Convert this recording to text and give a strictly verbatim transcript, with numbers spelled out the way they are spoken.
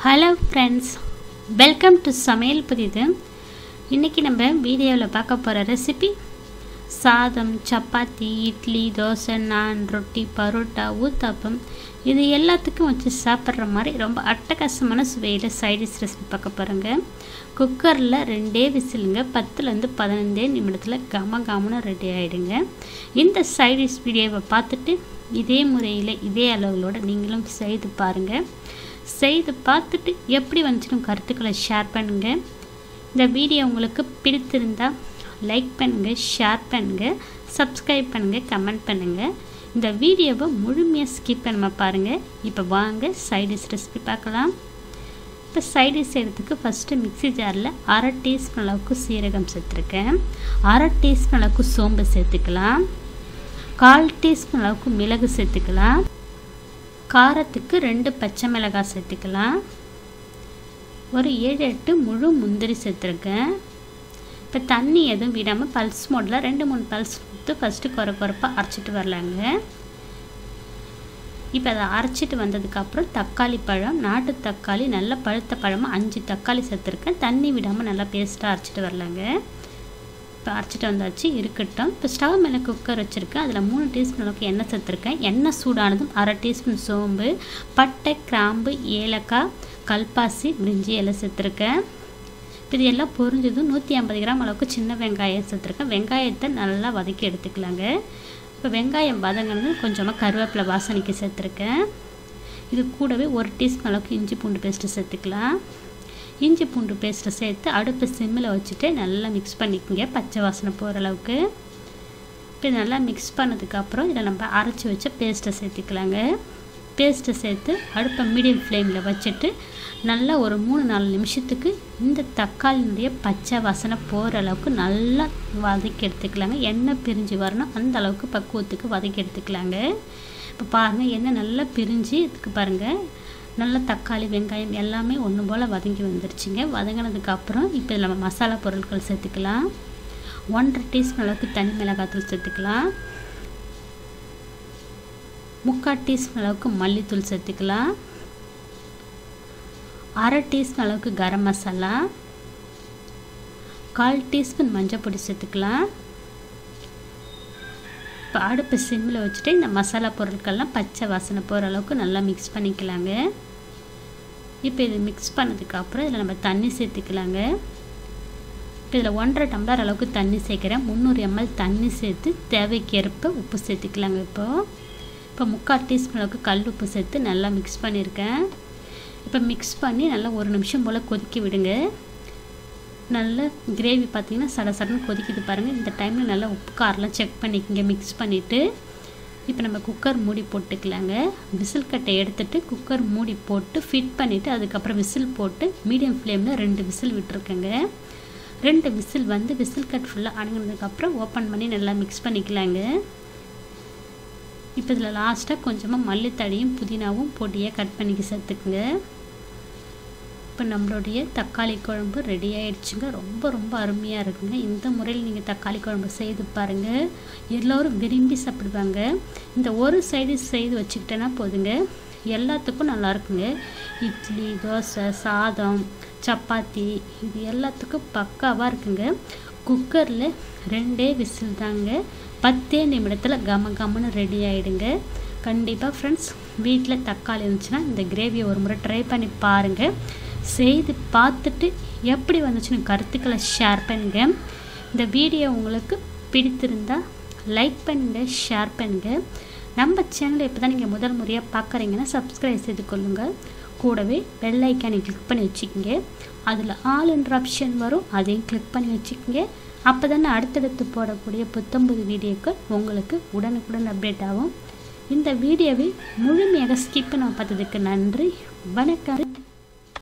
Hello friends, welcome to சமையல் புதிது. இன்றைக்கி நம்ம வீடியோவில் பார்க்க போகிற ரெசிபி சாதம், சப்பாத்தி, இட்லி, தோசை, நான், ரொட்டி, பரோட்டா, ஊத்தாப்பம் இது எல்லாத்துக்கும் வச்சு சாப்பிட்ற மாதிரி ரொம்ப அட்டகாசமான சுவையில் சைடிஷ் ரெசிபி பார்க்க போகிறோங்க. குக்கரில் ரெண்டே விசிலுங்க, பத்துலேருந்து பதினைந்தே நிமிடத்தில் கம கமன்னு ரெடி ஆகிடுங்க. இந்த சைடிஷ் வீடியோவை பார்த்துட்டு இதே முறையில் இதே அளவுகளோடு நீங்களும் செய்து பாருங்கள். செய்து பார்த்துட்டு எப்படி வந்துச்சுன்னு கருத்துக்களை ஷேர் பண்ணுங்கள். இந்த வீடியோ உங்களுக்கு பிடித்திருந்தால் லைக் பண்ணுங்கள், ஷேர் பண்ணுங்கள், சப்ஸ்கிரைப் பண்ணுங்கள், கமெண்ட் பண்ணுங்கள். இந்த வீடியோவை முழுமையாக ஸ்கிப் பண்ணாமல் பாருங்கள். இப்போ வாங்க சைடிஷ் ரெசிபி பார்க்கலாம். இப்போ சைடிஷ் செய்கிறதுக்கு ஃபஸ்ட்டு மிக்ஸி ஜாரில் அரை டீஸ்பூன் அளவுக்கு சீரகம் சேர்த்துருக்கேன். அரை டீஸ்பூன் அளவுக்கு சோம்பு சேர்த்துக்கலாம். கால் டீஸ்பூன் அளவுக்கு மிளகு சேர்த்துக்கலாம். காரத்துக்கு ரெண்டு பச்சை மிளகாய் சேர்த்துக்கலாம். ஒரு ஏழு எட்டு முழு முந்திரி சேர்த்துருக்கேன். இப்போ தண்ணி எதுவும் விடாமல் பல்ஸ் மோடில் ரெண்டு மூணு பல்ஸ் கொடுத்து ஃபஸ்ட்டு குறை குறைப்பாக அரைச்சிட்டு வரலாங்க. இப்போ அதை அரைச்சிட்டு வந்ததுக்கப்புறம் தக்காளி பழம், நாட்டு தக்காளி நல்ல பழுத்த பழமாக அஞ்சு தக்காளி சேர்த்துருக்கேன். தண்ணி விடாமல் நல்லா பேஸ்ட்டாக அரைச்சிட்டு வரலாங்க. இப்போ அரைச்சிட்டு வந்தாச்சு, இருக்கட்டும். இப்போ ஸ்டவ் மேலே குக்கர் வச்சுருக்கேன். அதில் மூணு டீஸ்பூன் அளவுக்கு எண்ணெய் சேர்த்துருக்கேன். எண்ணெய் சூடானதும் அரை டீஸ்பூன் சோம்பு, பட்டை, கிராம்பு, ஏலக்காய், கல்பாசி, பிரிஞ்சி எல்லாம் சேர்த்துருக்கேன். இப்போ இது எல்லாம் பொரிஞ்சதும் நூற்றி ஐம்பது கிராம் அளவுக்கு சின்ன வெங்காயம் சேர்த்துருக்கேன். வெங்காயத்தை நல்லா வதக்கி எடுத்துக்கலாங்க. இப்போ வெங்காயம் வதங்கினது கொஞ்சமாக கருவேப்பிலை வாசனைக்கு சேர்த்துருக்கேன். இது கூடவே ஒரு டீஸ்பூன் அளவுக்கு இஞ்சி பூண்டு பேஸ்ட்டு சேர்த்துக்கலாம். இஞ்சி பூண்டு பேஸ்ட்டை சேர்த்து அடுப்பு சிம்மில் வச்சுட்டு நல்லா மிக்ஸ் பண்ணிக்கோங்க, பச்சை வாசனை போகிற அளவுக்கு. இப்போ நல்லா மிக்ஸ் பண்ணதுக்கப்புறம் இதில் நம்ம அரைச்சி வச்ச பேஸ்ட்டை சேர்த்துக்கலாங்க. பேஸ்ட்டை சேர்த்து அடுப்பை மீடியம் ஃப்ளேமில் வச்சுட்டு நல்லா ஒரு மூணு நாலு நிமிஷத்துக்கு இந்த தக்காளினுடைய பச்சை வாசனை போகிற அளவுக்கு நல்லா வதக்கி எடுத்துக்கலாங்க. எண்ணெய் பிரிஞ்சு வரணும், அந்த அளவுக்கு பக்குவத்துக்கு வதக்கி எடுத்துக்கலாங்க. இப்போ பாருங்கள், எண்ணெய் நல்லா பிரிஞ்சு இதுக்கு பாருங்கள், நல்லா தக்காளி, வெங்காயம் எல்லாமே ஒன்று போல் வதங்கி வந்துருச்சுங்க. வதங்கினதுக்கப்புறம் இப்போ இதில் நம்ம மசாலா பொருட்கள் சேர்த்துக்கலாம். ஒன்றரை டீஸ்பூன் அளவுக்கு தனி மிளகாத்தூள் சேர்த்துக்கலாம். முக்கால் டீஸ்பூன் அளவுக்கு மல்லித்தூள் சேர்த்துக்கலாம். அரை டீஸ்பூன் அளவுக்கு கரம் மசாலா, கால் டீஸ்பூன் மஞ்சள் பொடி சேர்த்துக்கலாம். இப்போ அடுப்பு சிம்மில் வச்சுட்டு இந்த மசாலா பொருட்கள்லாம் பச்சை வாசனை போகிற அளவுக்கு நல்லா மிக்ஸ் பண்ணிக்கலாங்க. இப்போ இது மிக்ஸ் பண்ணதுக்கப்புறம் இதில் நம்ம தண்ணி சேர்த்துக்கலாங்க. இப்போ இதில் ஒன்றரை டம்ளர் அளவுக்கு தண்ணி சேர்க்குறேன். முந்நூறு எம்எல் தண்ணி சேர்த்து தேவைக்கேற்ப உப்பு சேர்த்துக்கலாங்க. இப்போது இப்போ முக்கால் டீஸ்பூன் அளவுக்கு கல் உப்பு சேர்த்து நல்லா மிக்ஸ் பண்ணியிருக்கேன். இப்போ மிக்ஸ் பண்ணி நல்லா ஒரு நிமிஷம் போல் கொதிக்க விடுங்க. நல்ல கிரேவி பார்த்திங்கன்னா சட சடன்னு கொதிக்குது பாருங்கள். இந்த டைமில் நல்லா உப்பு காரெலாம் செக் பண்ணிக்கோங்க. மிக்ஸ் பண்ணிவிட்டு இப்போ நம்ம குக்கர் மூடி போட்டுக்கலாங்க. விசில் கட்டை எடுத்துகிட்டு குக்கர் மூடி போட்டு ஃபிட் பண்ணிவிட்டு அதுக்கப்புறம் விசில் போட்டு மீடியம் ஃப்ளேமில் ரெண்டு விசில் விட்டுருக்கேங்க. ரெண்டு விசில் வந்து விசில் கட் ஃபுல்லாக அடங்கினதுக்கப்புறம் ஓப்பன் பண்ணி நல்லா மிக்ஸ் பண்ணிக்கலாங்க. இப்போ இதில் லாஸ்ட்டாக கொஞ்சமாக மல்லித்தழையும் புதினாவும் பொடியாக கட் பண்ணிக்க சேர்த்துக்குங்க. இப்போ நம்மளுடைய தக்காளி குழம்பு ரெடி ஆகிடுச்சுங்க. ரொம்ப ரொம்ப அருமையாக இருக்குங்க. இந்த முறையில் நீங்கள் தக்காளி குழம்பு செய்து பாருங்கள், எல்லோரும் விரும்பி சாப்பிடுவாங்க. இந்த ஒரு சைடு செய்து வச்சுக்கிட்டேன்னா போதுங்க, எல்லாத்துக்கும் நல்லாயிருக்குங்க. இட்லி, தோசை, சாதம், சப்பாத்தி இது எல்லாத்துக்கும் பக்காவாக இருக்குங்க. குக்கரில் ரெண்டே விசில் தாங்க, பத்தே நிமிடத்தில் கம கமன்னு ரெடி ஆகிடுங்க. கண்டிப்பாக ஃப்ரெண்ட்ஸ், வீட்டில் தக்காளி இருந்துச்சுன்னா இந்த கிரேவியை ஒரு முறை ட்ரை பண்ணி பாருங்கள். செய்து பார்த்துட்டு எப்படி வந்துச்சுன்னு கருத்துக்களை ஷேர் பண்ணுங்கள். இந்த வீடியோ உங்களுக்கு பிடித்திருந்தால் லைக் பண்ணுங்கள், ஷேர் பண்ணுங்கள். நம்ம சேனலை இப்போ தான் நீங்கள் முதல் முறையாக பார்க்குறீங்கன்னா சப்ஸ்கிரைப் செய்து கொள்ளுங்கள். கூடவே பெல் ஐக்கானை கிளிக் பண்ணி வச்சுக்கோங்க. அதில் ஆல் என்ற ஆப்ஷன் வரும், அதையும் கிளிக் பண்ணி வச்சுக்கோங்க. அப்போ தானே அடுத்தடுத்து போடக்கூடிய புத்தம்பது வீடியோக்கள் உங்களுக்கு உடனுக்குடன் அப்டேட் ஆகும். இந்த வீடியோவை முழுமையாக ஸ்கிப் பண்ண பார்த்ததுக்கு நன்றி. வணக்கம்.